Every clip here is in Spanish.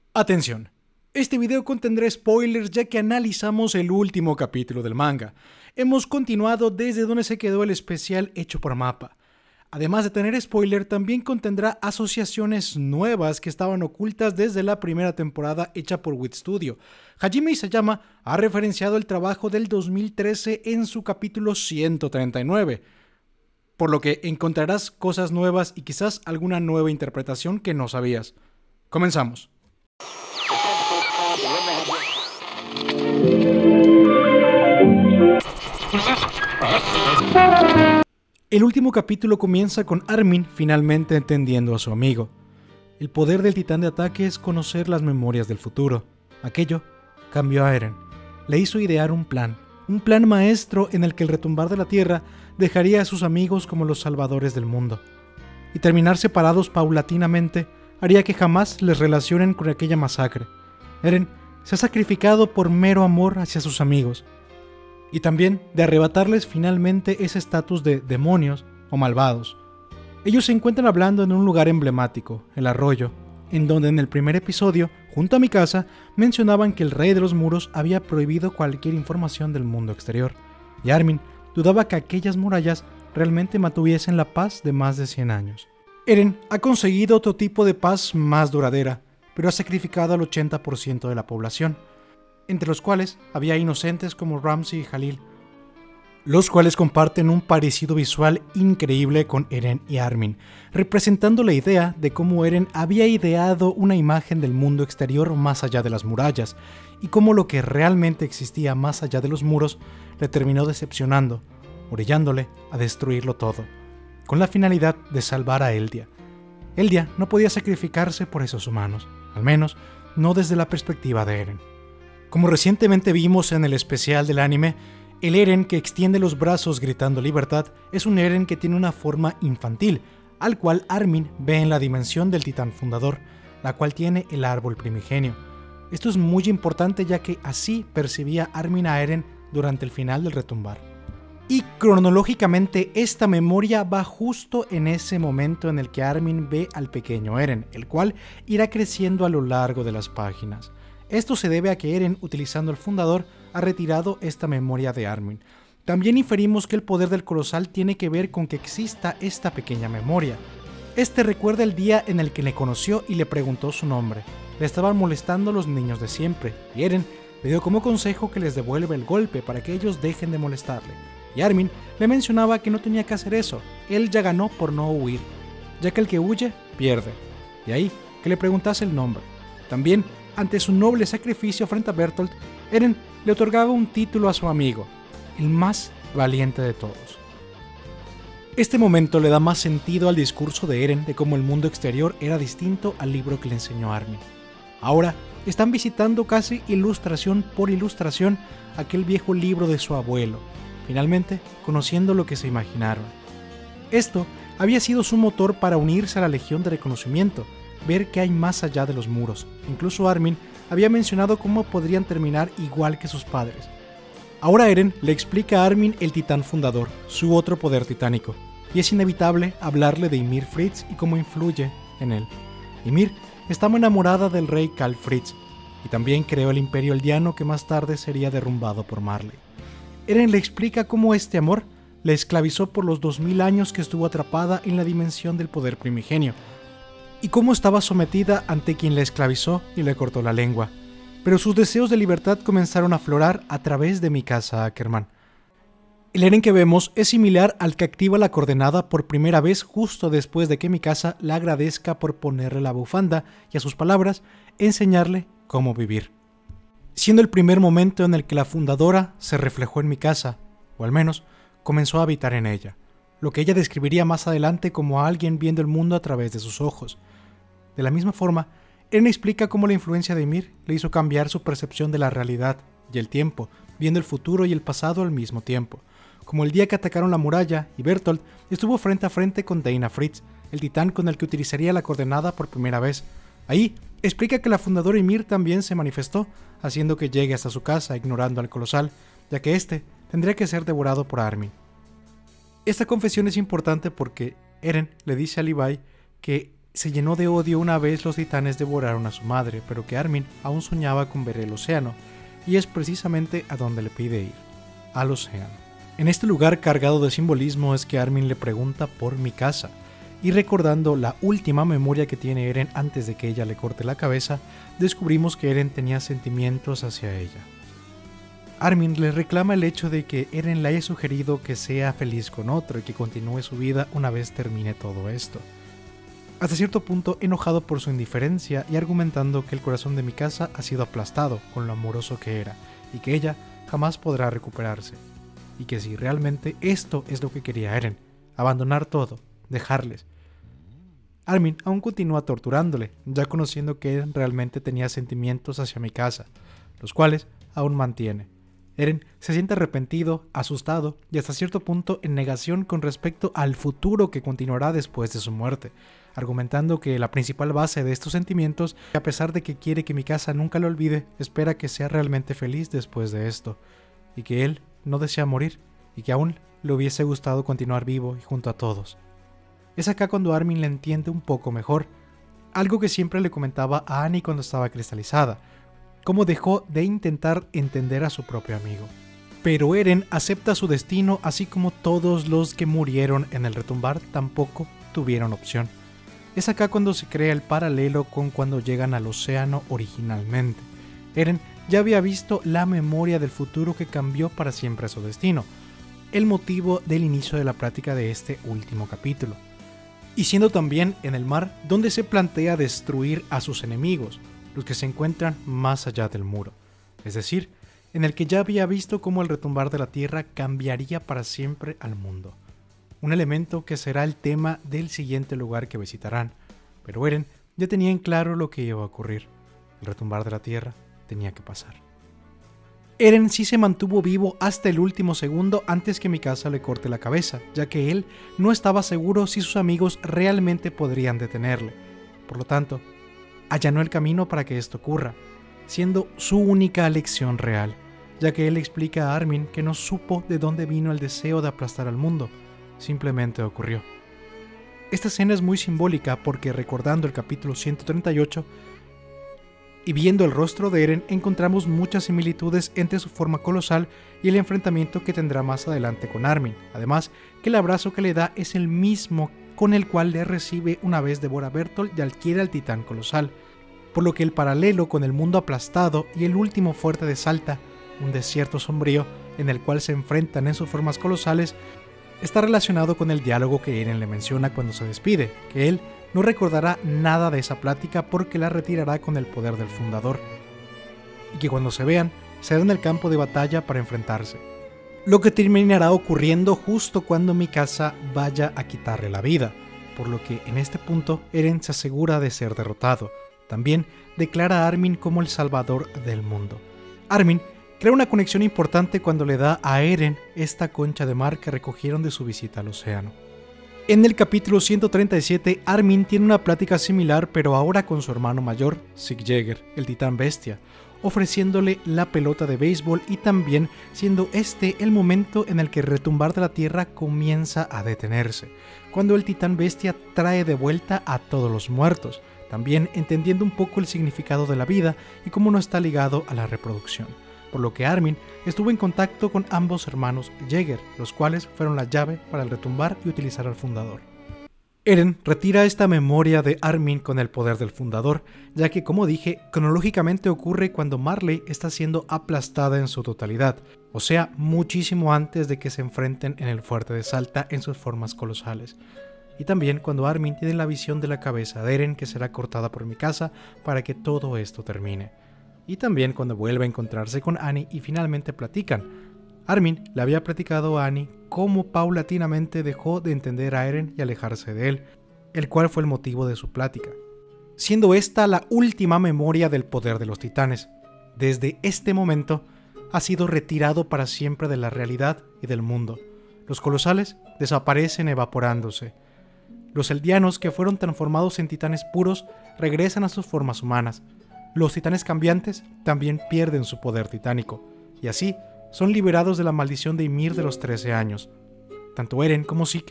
Atención, este video contendrá spoilers ya que analizamos el último capítulo del manga. Hemos continuado desde donde se quedó el especial hecho por Mappa. Además de tener spoiler, también contendrá asociaciones nuevas que estaban ocultas desde la primera temporada hecha por Wit Studio. Hajime Isayama ha referenciado el trabajo del 2013 en su capítulo 139, por lo que encontrarás cosas nuevas y quizás alguna nueva interpretación que no sabías. Comenzamos. El último capítulo comienza con Armin finalmente entendiendo a su amigo. El poder del titán de ataque es conocer las memorias del futuro. Aquello cambió a Eren. Le hizo idear un plan maestro en el que el retumbar de la tierra dejaría a sus amigos como los salvadores del mundo. Y terminar separados paulatinamente haría que jamás les relacionen con aquella masacre. Eren se ha sacrificado por mero amor hacia sus amigos. Y también de arrebatarles finalmente ese estatus de demonios o malvados. Ellos se encuentran hablando en un lugar emblemático, el arroyo, en donde en el primer episodio, junto a Mikasa, mencionaban que el rey de los muros había prohibido cualquier información del mundo exterior, y Armin dudaba que aquellas murallas realmente mantuviesen la paz de más de 100 años. Eren ha conseguido otro tipo de paz más duradera, pero ha sacrificado al 80% de la población, entre los cuales había inocentes como Ramsey y Jalil, los cuales comparten un parecido visual increíble con Eren y Armin, representando la idea de cómo Eren había ideado una imagen del mundo exterior más allá de las murallas, y cómo lo que realmente existía más allá de los muros le terminó decepcionando, orillándole a destruirlo todo, con la finalidad de salvar a Eldia. Eldia no podía sacrificarse por esos humanos, al menos no desde la perspectiva de Eren. Como recientemente vimos en el especial del anime, el Eren que extiende los brazos gritando libertad es un Eren que tiene una forma infantil, al cual Armin ve en la dimensión del titán fundador, la cual tiene el árbol primigenio. Esto es muy importante ya que así percibía Armin a Eren durante el final del retumbar. Y cronológicamente esta memoria va justo en ese momento en el que Armin ve al pequeño Eren, el cual irá creciendo a lo largo de las páginas. Esto se debe a que Eren, utilizando el fundador, ha retirado esta memoria de Armin. También inferimos que el poder del colosal tiene que ver con que exista esta pequeña memoria. Este recuerda el día en el que le conoció y le preguntó su nombre. Le estaban molestando los niños de siempre, y Eren le dio como consejo que les devuelva el golpe para que ellos dejen de molestarle. Y Armin le mencionaba que no tenía que hacer eso, él ya ganó por no huir, ya que el que huye, pierde. De ahí que le preguntase el nombre. También, ante su noble sacrificio frente a Bertolt, Eren le otorgaba un título a su amigo, el más valiente de todos. Este momento le da más sentido al discurso de Eren de cómo el mundo exterior era distinto al libro que le enseñó Armin. Ahora están visitando casi ilustración por ilustración aquel viejo libro de su abuelo, finalmente conociendo lo que se imaginaron. Esto había sido su motor para unirse a la Legión de Reconocimiento, ver qué hay más allá de los muros. Incluso Armin había mencionado cómo podrían terminar igual que sus padres. Ahora Eren le explica a Armin el titán fundador, su otro poder titánico, y es inevitable hablarle de Ymir Fritz y cómo influye en él. Ymir estaba enamorada del rey Karl Fritz, y también creó el imperio eldiano que más tarde sería derrumbado por Marley. Eren le explica cómo este amor la esclavizó por los 2000 años que estuvo atrapada en la dimensión del poder primigenio, y cómo estaba sometida ante quien la esclavizó y le cortó la lengua. Pero sus deseos de libertad comenzaron a aflorar a través de Mikasa Ackerman. El Eren que vemos es similar al que activa la coordenada por primera vez justo después de que Mikasa le agradezca por ponerle la bufanda y, a sus palabras, enseñarle cómo vivir. Siendo el primer momento en el que la fundadora se reflejó en Mikasa, o al menos comenzó a habitar en ella, lo que ella describiría más adelante como a alguien viendo el mundo a través de sus ojos. De la misma forma, Eren explica cómo la influencia de Ymir le hizo cambiar su percepción de la realidad y el tiempo, viendo el futuro y el pasado al mismo tiempo, como el día que atacaron la muralla y Bertolt estuvo frente a frente con Dana Fritz, el titán con el que utilizaría la coordenada por primera vez. Ahí explica que la fundadora Ymir también se manifestó, haciendo que llegue hasta su casa ignorando al colosal, ya que este tendría que ser devorado por Armin. Esta confesión es importante porque Eren le dice a Levi que se llenó de odio una vez los titanes devoraron a su madre, pero que Armin aún soñaba con ver el océano, y es precisamente a donde le pide ir, al océano. En este lugar cargado de simbolismo es que Armin le pregunta por Mikasa, y recordando la última memoria que tiene Eren antes de que ella le corte la cabeza, descubrimos que Eren tenía sentimientos hacia ella. Armin le reclama el hecho de que Eren le haya sugerido que sea feliz con otro y que continúe su vida una vez termine todo esto. Hasta cierto punto enojado por su indiferencia y argumentando que el corazón de Mikasa ha sido aplastado con lo amoroso que era y que ella jamás podrá recuperarse. Y que si realmente esto es lo que quería Eren, abandonar todo, dejarles. Armin aún continúa torturándole, ya conociendo que Eren realmente tenía sentimientos hacia Mikasa, los cuales aún mantiene. Eren se siente arrepentido, asustado y hasta cierto punto en negación con respecto al futuro que continuará después de su muerte, argumentando que la principal base de estos sentimientos, a pesar de que quiere que Mikasa nunca lo olvide, espera que sea realmente feliz después de esto, y que él no desea morir, y que aún le hubiese gustado continuar vivo y junto a todos. Es acá cuando Armin le entiende un poco mejor, algo que siempre le comentaba a Annie cuando estaba cristalizada, cómo dejó de intentar entender a su propio amigo. Pero Eren acepta su destino, así como todos los que murieron en el retumbar tampoco tuvieron opción. Es acá cuando se crea el paralelo con cuando llegan al océano originalmente. Eren ya había visto la memoria del futuro que cambió para siempre su destino, el motivo del inicio de la plática de este último capítulo. Y siendo también en el mar donde se plantea destruir a sus enemigos, los que se encuentran más allá del muro, es decir, en el que ya había visto cómo el retumbar de la tierra cambiaría para siempre al mundo. Un elemento que será el tema del siguiente lugar que visitarán, pero Eren ya tenía en claro lo que iba a ocurrir. El retumbar de la tierra tenía que pasar. Eren sí se mantuvo vivo hasta el último segundo antes que Mikasa le corte la cabeza, ya que él no estaba seguro si sus amigos realmente podrían detenerle. Por lo tanto, allanó el camino para que esto ocurra, siendo su única lección real, ya que él explica a Armin que no supo de dónde vino el deseo de aplastar al mundo, simplemente ocurrió. Esta escena es muy simbólica porque recordando el capítulo 138 y viendo el rostro de Eren encontramos muchas similitudes entre su forma colosal y el enfrentamiento que tendrá más adelante con Armin, además que el abrazo que le da es el mismo con el cual le recibe una vez devora Bertolt y adquiere al titán colosal, por lo que el paralelo con el mundo aplastado y el último fuerte de Salta, un desierto sombrío en el cual se enfrentan en sus formas colosales, está relacionado con el diálogo que Eren le menciona cuando se despide, que él no recordará nada de esa plática porque la retirará con el poder del fundador, y que cuando se vean, será en el campo de batalla para enfrentarse. Lo que terminará ocurriendo justo cuando Mikasa vaya a quitarle la vida, por lo que en este punto Eren se asegura de ser derrotado. También declara a Armin como el salvador del mundo. Armin crea una conexión importante cuando le da a Eren esta concha de mar que recogieron de su visita al océano. En el capítulo 137, Armin tiene una plática similar pero ahora con su hermano mayor, Sieg Jäger, el titán bestia, ofreciéndole la pelota de béisbol y también siendo este el momento en el que el retumbar de la tierra comienza a detenerse, cuando el titán bestia trae de vuelta a todos los muertos, también entendiendo un poco el significado de la vida y cómo no está ligado a la reproducción, por lo que Armin estuvo en contacto con ambos hermanos Jäger, los cuales fueron la llave para el retumbar y utilizar al fundador. Eren retira esta memoria de Armin con el poder del fundador, ya que como dije, cronológicamente ocurre cuando Marley está siendo aplastada en su totalidad, o sea, muchísimo antes de que se enfrenten en el fuerte de Salta en sus formas colosales. Y también cuando Armin tiene la visión de la cabeza de Eren que será cortada por Mikasa para que todo esto termine. Y también cuando vuelve a encontrarse con Annie y finalmente platican. Armin le había platicado a Annie cómo paulatinamente dejó de entender a Eren y alejarse de él, el cual fue el motivo de su plática, siendo esta la última memoria del poder de los titanes. Desde este momento ha sido retirado para siempre de la realidad y del mundo. Los colosales desaparecen evaporándose. Los eldianos que fueron transformados en titanes puros regresan a sus formas humanas. Los titanes cambiantes también pierden su poder titánico, y así son liberados de la maldición de Ymir de los 13 años. Tanto Eren como Zeke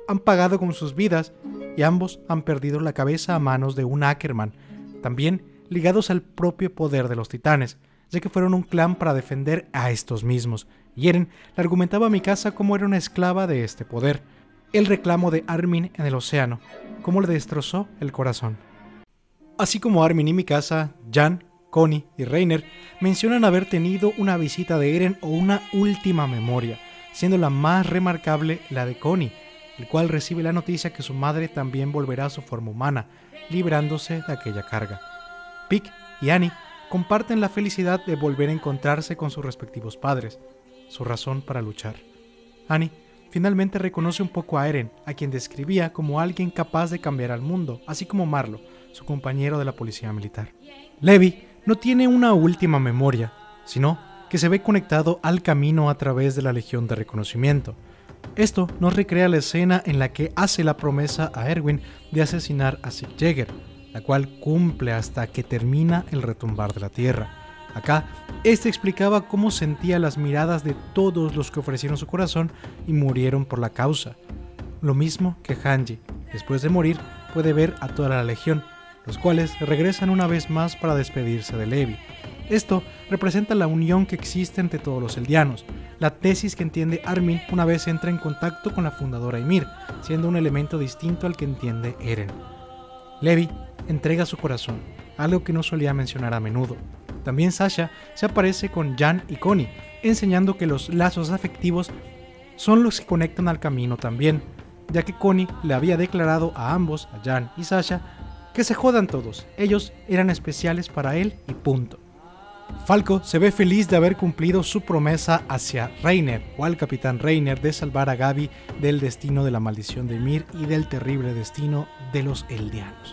han pagado con sus vidas y ambos han perdido la cabeza a manos de un Ackerman, también ligados al propio poder de los titanes, ya que fueron un clan para defender a estos mismos, y Eren le argumentaba a Mikasa cómo era una esclava de este poder, el reclamo de Armin en el océano, cómo le destrozó el corazón. Así como Armin y Mikasa, Jan, Connie y Reiner mencionan haber tenido una visita de Eren o una última memoria, siendo la más remarcable la de Connie, el cual recibe la noticia que su madre también volverá a su forma humana, librándose de aquella carga. Pieck y Annie comparten la felicidad de volver a encontrarse con sus respectivos padres, su razón para luchar. Annie finalmente reconoce un poco a Eren, a quien describía como alguien capaz de cambiar al mundo, así como Marlo, su compañero de la policía militar. Levi no tiene una última memoria, sino que se ve conectado al camino a través de la Legión de Reconocimiento. Esto nos recrea la escena en la que hace la promesa a Erwin de asesinar a Sieg Jäger, la cual cumple hasta que termina el retumbar de la tierra. Acá, este explicaba cómo sentía las miradas de todos los que ofrecieron su corazón y murieron por la causa. Lo mismo que Hanji, después de morir, puede ver a toda la Legión, los cuales regresan una vez más para despedirse de Levi. Esto representa la unión que existe entre todos los eldianos, la tesis que entiende Armin una vez entra en contacto con la fundadora Ymir, siendo un elemento distinto al que entiende Eren. Levi entrega su corazón, algo que no solía mencionar a menudo. También Sasha se aparece con Jan y Connie, enseñando que los lazos afectivos son los que conectan al camino también, ya que Connie le había declarado a ambos, a Jan y Sasha, que se jodan todos, ellos eran especiales para él y punto. Falco se ve feliz de haber cumplido su promesa hacia Reiner o al capitán Reiner de salvar a Gabi del destino de la maldición de Ymir y del terrible destino de los eldianos.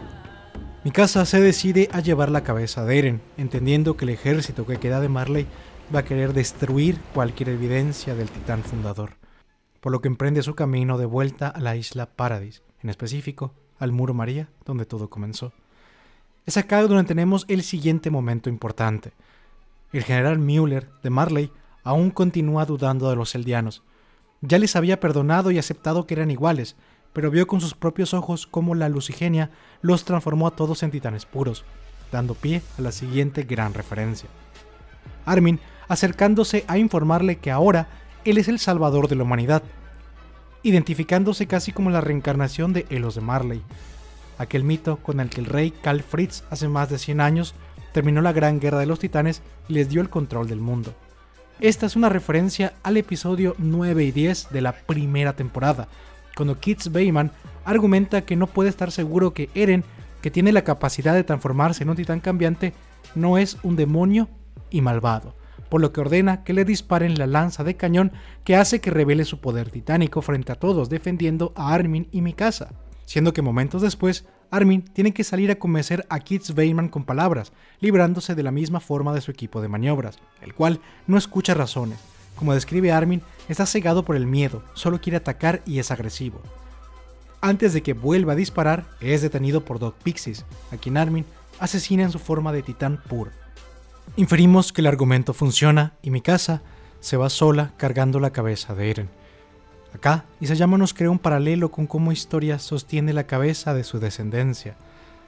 Mikasa se decide a llevar la cabeza de Eren, entendiendo que el ejército que queda de Marley va a querer destruir cualquier evidencia del titán fundador, por lo que emprende su camino de vuelta a la isla Paradis, en específico al Muro María, donde todo comenzó. Es acá donde tenemos el siguiente momento importante. El general Müller de Marley aún continúa dudando de los eldianos. Ya les había perdonado y aceptado que eran iguales, pero vio con sus propios ojos cómo la Lucigenia los transformó a todos en titanes puros, dando pie a la siguiente gran referencia. Armin acercándose a informarle que ahora él es el salvador de la humanidad, identificándose casi como la reencarnación de Elos de Marley, aquel mito con el que el rey Karl Fritz hace más de 100 años terminó la gran guerra de los titanes y les dio el control del mundo. Esta es una referencia al episodio 9 y 10 de la primera temporada, cuando Kit Bayman argumenta que no puede estar seguro que Eren, que tiene la capacidad de transformarse en un titán cambiante, no es un demonio y malvado, por lo que ordena que le disparen la lanza de cañón que hace que revele su poder titánico frente a todos, defendiendo a Armin y Mikasa, siendo que momentos después Armin tiene que salir a convencer a Kit Bayman con palabras, librándose de la misma forma de su equipo de maniobras, el cual no escucha razones. Como describe Armin, está cegado por el miedo, solo quiere atacar y es agresivo. Antes de que vuelva a disparar, es detenido por Doc Pixis, a quien Armin asesina en su forma de titán puro. Inferimos que el argumento funciona y Mikasa se va sola cargando la cabeza de Eren. Acá, Isayama nos crea un paralelo con cómo Historia sostiene la cabeza de su descendencia.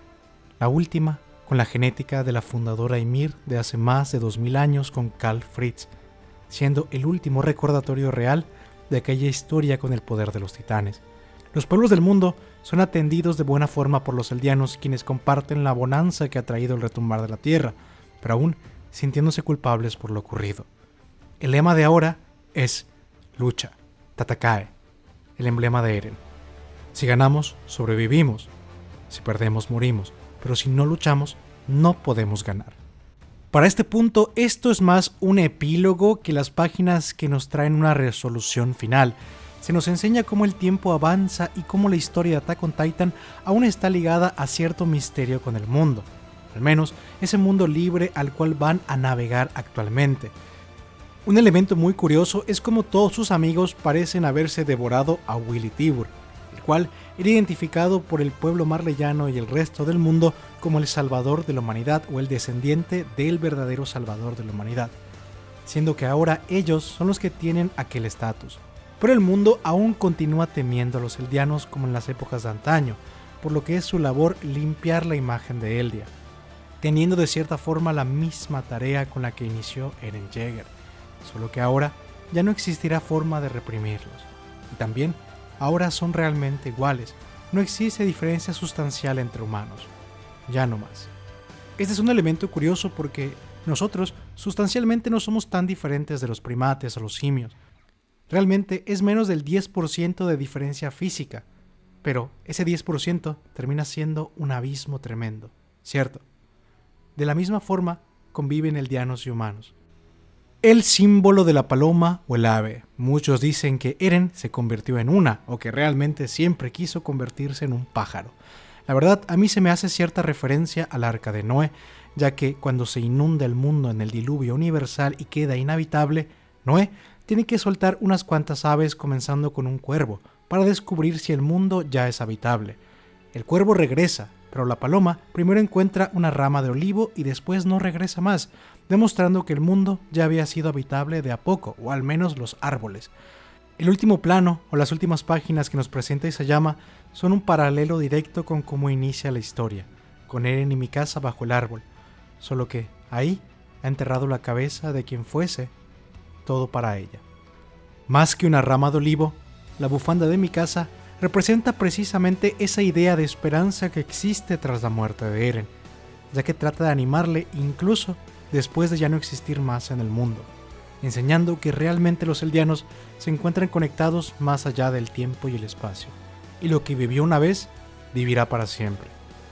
La última, con la genética de la fundadora Ymir de hace más de 2000 años con Karl Fritz, siendo el último recordatorio real de aquella historia con el poder de los titanes. Los pueblos del mundo son atendidos de buena forma por los eldianos, quienes comparten la bonanza que ha traído el retumbar de la tierra, pero aún sintiéndose culpables por lo ocurrido. El lema de ahora es lucha, Tatakae, el emblema de Eren. Si ganamos, sobrevivimos. Si perdemos, morimos. Pero si no luchamos, no podemos ganar. Para este punto, esto es más un epílogo que las páginas que nos traen una resolución final. Se nos enseña cómo el tiempo avanza y cómo la historia de Attack on Titan aún está ligada a cierto misterio con el mundo. Al menos, ese mundo libre al cual van a navegar actualmente. Un elemento muy curioso es cómo todos sus amigos parecen haberse devorado a Willy Tibur, el cual era identificado por el pueblo marleyano y el resto del mundo como el salvador de la humanidad o el descendiente del verdadero salvador de la humanidad, siendo que ahora ellos son los que tienen aquel estatus. pero el mundo aún continúa temiendo a los eldianos como en las épocas de antaño, por lo que es su labor limpiar la imagen de Eldia, teniendo de cierta forma la misma tarea con la que inició Eren Yeager, solo que ahora ya no existirá forma de reprimirlos, y también ahora son realmente iguales, no existe diferencia sustancial entre humanos, ya no más. Este es un elemento curioso porque nosotros sustancialmente no somos tan diferentes de los primates o los simios. Realmente es menos del 10% de diferencia física, pero ese 10% termina siendo un abismo tremendo, ¿cierto? De la misma forma conviven eldianos y humanos. El símbolo de la paloma o el ave. Muchos dicen que Eren se convirtió en una, o que realmente siempre quiso convertirse en un pájaro. La verdad, a mí se me hace cierta referencia al arca de Noé, ya que cuando se inunda el mundo en el diluvio universal y queda inhabitable, Noé tiene que soltar unas cuantas aves comenzando con un cuervo, para descubrir si el mundo ya es habitable. El cuervo regresa, pero la paloma primero encuentra una rama de olivo y después no regresa más, demostrando que el mundo ya había sido habitable de a poco, o al menos los árboles. El último plano, o las últimas páginas que nos presenta Isayama, son un paralelo directo con cómo inicia la historia, con Eren y Mikasa bajo el árbol, solo que ahí ha enterrado la cabeza de quien fuese todo para ella. Más que una rama de olivo, la bufanda de Mikasa representa precisamente esa idea de esperanza que existe tras la muerte de Eren, ya que trata de animarle incluso después de ya no existir más en el mundo, enseñando que realmente los eldianos se encuentran conectados más allá del tiempo y el espacio, y lo que vivió una vez, vivirá para siempre.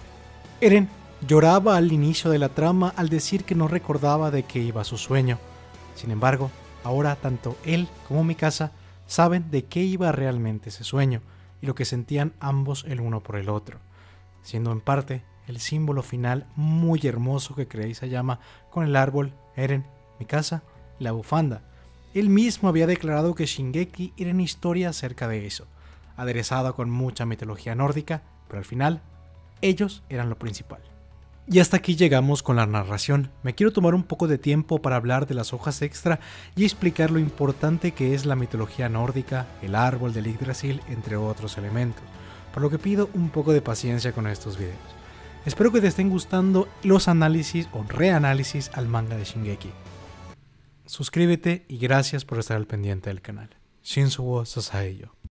Eren lloraba al inicio de la trama al decir que no recordaba de qué iba su sueño. Sin embargo, ahora tanto él como Mikasa saben de qué iba realmente ese sueño, y lo que sentían ambos el uno por el otro, siendo en parte el símbolo final muy hermoso que crea Isayama con el árbol, Eren, Mikasa y la bufanda. Él mismo había declarado que Shingeki era una historia acerca de eso, aderezada con mucha mitología nórdica, pero al final, ellos eran lo principal. Y hasta aquí llegamos con la narración. Me quiero tomar un poco de tiempo para hablar de las hojas extra y explicar lo importante que es la mitología nórdica, el árbol del Yggdrasil, entre otros elementos, por lo que pido un poco de paciencia con estos videos. Espero que te estén gustando los análisis o reanálisis al manga de Shingeki. Suscríbete y gracias por estar al pendiente del canal. Shinsuo Sasaeyo.